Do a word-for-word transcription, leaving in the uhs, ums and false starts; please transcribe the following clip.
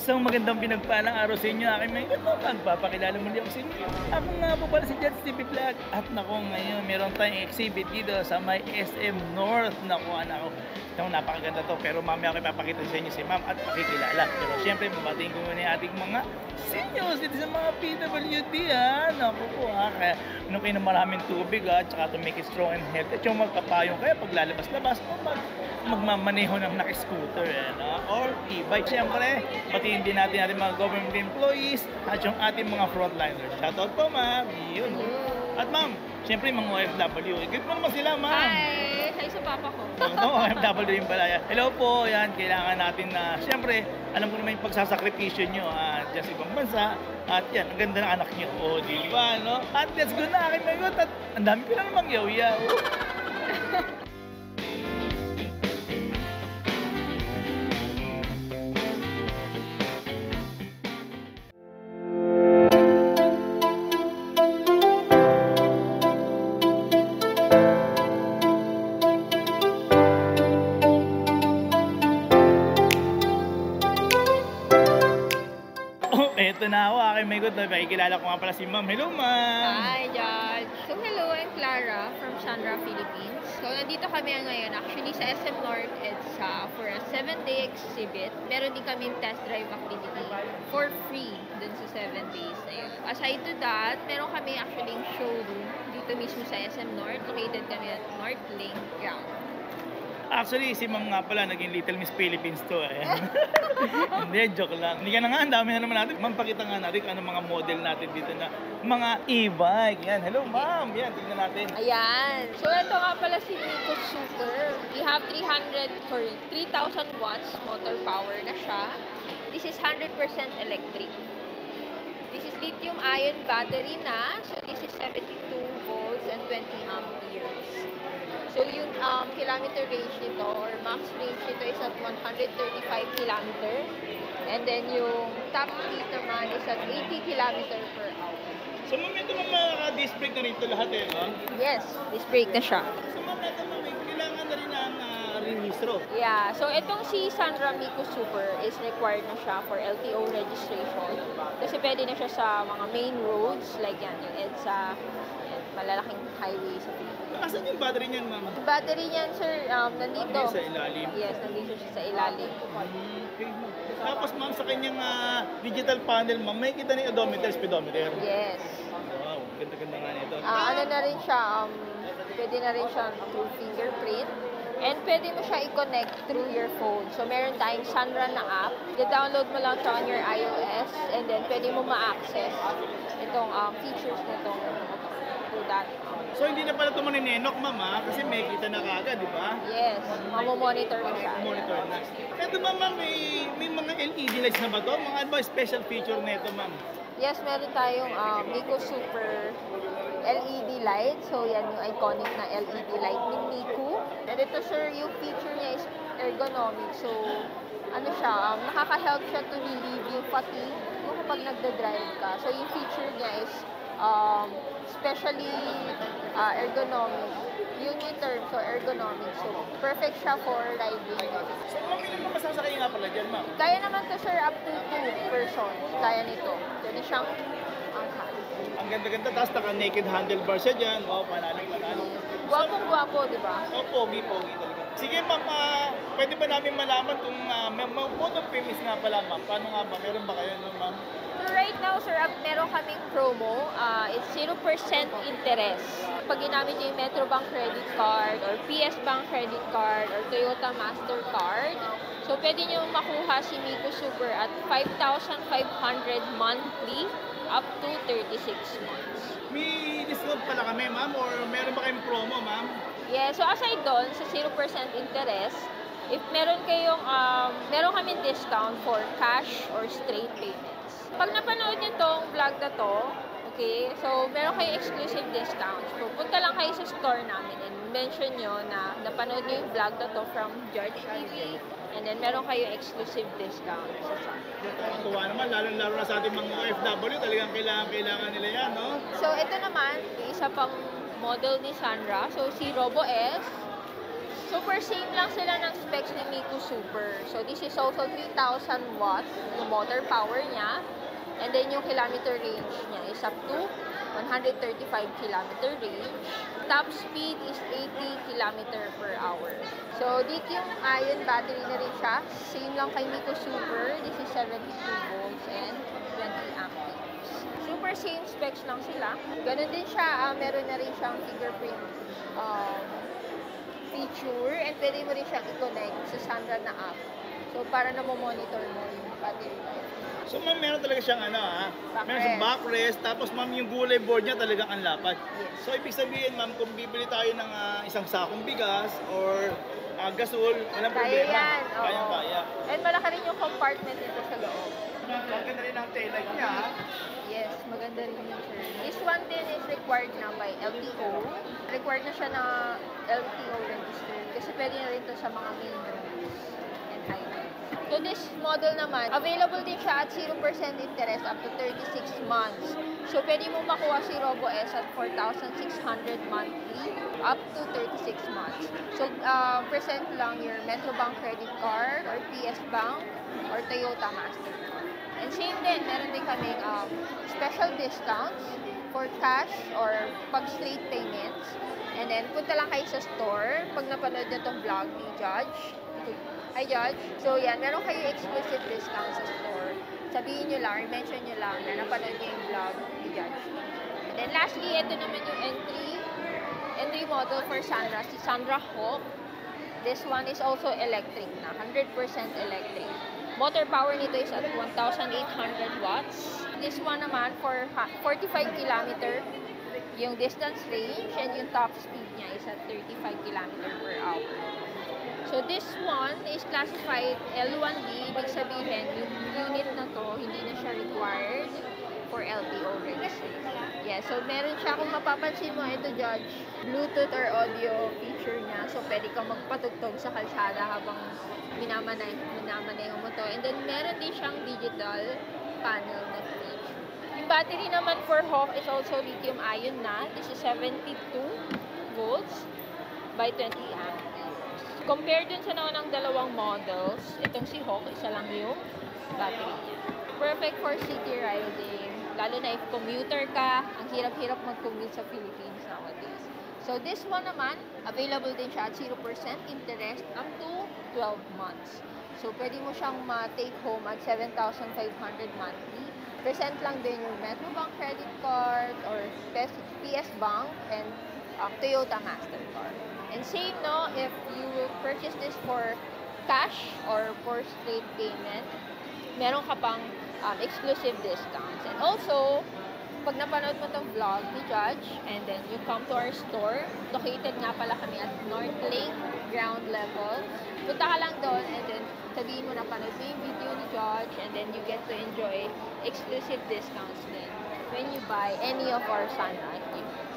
Isang magandang pinagpalang araw sa inyo, aking mga ito, magpapakilala muli ako sa inyo. Ako nga po pala si Jets T V Vlog at naku ngayon meron tayong exhibit dito sa may S M North. Naku anak ko, ito napakaganda to pero mamaya ako ipapakita sa inyo si ma'am at pakikilala. Pero syempre mabatiin ko muna yung ating mga seniors dito sa mga P W D ha. Naku po ha, kaya nung kayo na maraming tubig ha, tsaka to make it strong and healthy at yung magpapayong kaya pag lalabas-labas o mag magmamaneho ng naka-scooter eh, no? Or e-bike. Siyempre, batiin din natin ating mga government employees at yung ating mga frontliners. Shoutout po, ma'am. Yun. At ma'am, siyempre mga O F W. Good mo naman sila, ma'am. Hi! Hi sa papa ko. Oo, O F W din pala yan. Hello po, yan. Kailangan natin na, siyempre, alam ko naman yung pagsasakripisyo nyo at dyan sa ibang bansa. At yan, ang ganda ng anak nyo. O, di ba, no? At let's go na, aking magot. At ang dami ko na namang yaw-yaw. Ito na ako, aking may good. Pakikilala ko nga pala si ma'am. Hello, ma'am! Hi, Judge. So, hello, I'm Clara from Sandra, Philippines. So, nandito kami ngayon actually sa S M North. It's uh, for a seven day exhibit. Meron din kaming test drive activity for free dun sa seven days na yun. Aside to that, meron kami actually showroom dito mismo sa S M North. Located kami at North Link Ground. Actually, si ma'am nga pala, naging Little Miss Philippines to eh. Hindi, joke lang. Hindi ka na nga, ang dami na naman natin. Ma'am, pakita nga natin kung ano mga model natin dito na mga e-bike. Yan, hello ma'am. Yan, tingnan natin. Ayan. So, ito nga pala si Nico Super. We have three hundred, sorry, three thousand watts motor power na siya. This is one hundred percent electric. This is lithium-ion battery na. So, this is seventy-two volts and twenty amperes. So, yung um, kilometer range nito or max range nito is at one hundred thirty-five kilometers. And then, yung top speed naman is at eighty kilometers per hour. So, ma'am, ito mga disc brake na rito lahat eh, no? Yes, disc brake na siya. So, ma'am, ito ma'am, kailangan na rin ang uh, rehistro. Yeah, so itong si Sandra Mico Super is required na siya for L T O registration. Kasi pwede na siya sa mga main roads, like yan, yung EDSA, yan, malalaking highway sa Pilipinas. Asan yung battery niyan, ma'am? Yung battery niyan, sir, um, nandito. Hindi, sa ilalim. Yes, nandito siya sa ilalim. Okay. Tapos, ma'am, sa kanyang uh, digital panel, ma'am, may kita ni odometer, speedometer. Yes. Wow, ganda-ganda nga nito. Ah, ano na rin siya, um, pwede na rin siya through fingerprint. And pwede mo siya i-connect through your phone. So, meron tayong Sunrun na app. I-download mo lang siya on your iOS. And then, pwede mo ma-access itong um, features nitong through that. So, hindi na pala ito maninenok, ma'am, ha? Kasi may kita na kagad, di ba? Yes, mamomonitor mo siya. Monitor na. Ito ba, ma'am, may, may mga L E D lights na ba ito? Mga ano ba special feature nito, ma'am? Yes, meron tayong um, Nico Super L E D light. So, yan yung iconic na L E D light ni Nico. And ito, sir, yung feature niya is ergonomic. So, ano siya, um, nakaka-help siya to relieve yung fatigue kung kapag nagda-drive ka. So, yung feature niya is um, especially uh, ergonomic. Yun yung term, so ergonomic. So, perfect siya for riding. So, ma'am, ilan naman masasakay nga pala dyan, ma'am? Kaya naman to, sir, up to two persons. Kaya nito. Pwede siyang angkat. Ang ganda-ganda, tapos naka-naked handlebar siya dyan. Wow, panalig, panalig. Gwapong-gwapo, di ba? Oh, pogi-pogi talaga. Sige, ma'am, uh, pwede ba namin malaman kung uh, may mga mode of payments nga pala, ma'am? Paano nga ba? Meron ba kayo, no, ma'am? So right now, sir, up, meron kaming promo. Uh, it's zero percent interest. Pag ginamit niyo yung Metrobank credit card or P S Bank credit card or Toyota Mastercard, so pwede niyo makuha si Mico Super at five thousand five hundred monthly up to thirty-six months. May discount pala kami, ma'am? Or meron ba kayong promo, ma'am? Yeah, so aside doon, sa zero percent interest, if meron kayong, um, meron kami discount for cash or straight payments. Pag napanood niyo tong vlog na to, okay, so meron kayong exclusive discounts. So, punta lang kayo sa store namin and mention nyo na napanood niyo yung vlog na to from Judge T V and then meron kayo exclusive discount sa sa. Tuwa naman, lalo-lalo na sa ating mga O F W, talagang kailangan-kailangan nila yan, no? So, ito naman, isa pang model ni Sandra. So, si Robo S, Super same lang sila ng specs ni Miku Super. So, this is also three thousand watts yung motor power niya. And then, yung kilometer range niya is up to one hundred thirty-five kilometer range. Top speed is eighty kilometer per hour. So, lithium-ion battery na rin siya. Same lang kay Miku Super. This is seventy-two volts and twenty amperes. Super same specs lang sila. Ganun din siya. Uh, meron na rin siyang fingerprint um, feature. And pwede mo rin siyang i-connect sa Sandra na app. So, para na mo monitor mo yung battery life. So ma'am, meron talaga siyang ano ha? Backrest. Meron siyang backrest, tapos ma'am yung gulay board niya talagang ang lapad. Yes. So ibig sabihin ma'am, kung bibili tayo ng ah, isang sakong bigas or uh, gasol, walang Kaya problema. yan. oo. Kayang kaya. And malaki rin yung compartment nito sa loob. Maganda rin ang taillight niya ha? Yes, maganda rin yung sir. This one din is required na by L T O. Required na siya na L T O register kasi pwede na rin to sa mga main roads and highways. So this model naman, available din siya at zero percent interest up to thirty-six months. So pwede mo makuha si Robo S at four thousand six hundred monthly up to thirty-six months. So uh, present lang your Metrobank credit card or P S Bank or Toyota Mastercard. And same din, meron din kaming um, special discounts for cash or pag straight payments. And then, punta lang kayo sa store pag napanood nyo itong vlog ni Judge. Hi, Judge. So, yan. Meron kayo exclusive discount sa store. Sabihin nyo lang, or mention nyo lang na napanood nyo yung vlog ni Judge. And then, lastly, ito naman yung entry entry model for Sandra, si Sandra Hawk. This one is also electric na, one hundred percent electric. Motor power nito is at one thousand eight hundred watts. This one naman for forty-five kilometer yung distance range, and yung top speed niya is at thirty-five kilometer per hour. So this one is classified L one B, ibig sabihin yung unit na to hindi na siya required for L T O registration. Yeah, so meron siya, kung mapapansin mo ito Judge, Bluetooth or audio feature niya. So pwede kang magpatugtog sa kalsada habang minamanay, minamanay mo to. And then meron din siyang digital panel na feature. Yung battery naman for Hawk is also lithium-ion na. This is seventy-two volts by twenty amperes. Compared dun sa naman ng dalawang models, itong si Hawk, isa lang yung battery niya. Perfect for city riding, lalo na if commuter ka, ang hirap-hirap mag-commute sa Philippines nowadays. So this one naman, available din siya at zero percent interest up to twelve months. So pwede mo siyang ma-take home at seven thousand five hundred monthly. Present lang din yung Metrobank credit card or P S Bank and um, Toyota Mastercard. And same, no, if you will purchase this for cash or for straight payment, meron ka pang um, exclusive discounts. And also, pag napanood mo tong vlog ni Judge, and then you come to our store, located nga pala kami at North Lake ground level. Punta ka lang doon, and then sabihin mo na panood mo yung video ni Judge, and then you get to enjoy exclusive discounts din when you buy any of our Sunrise gifts.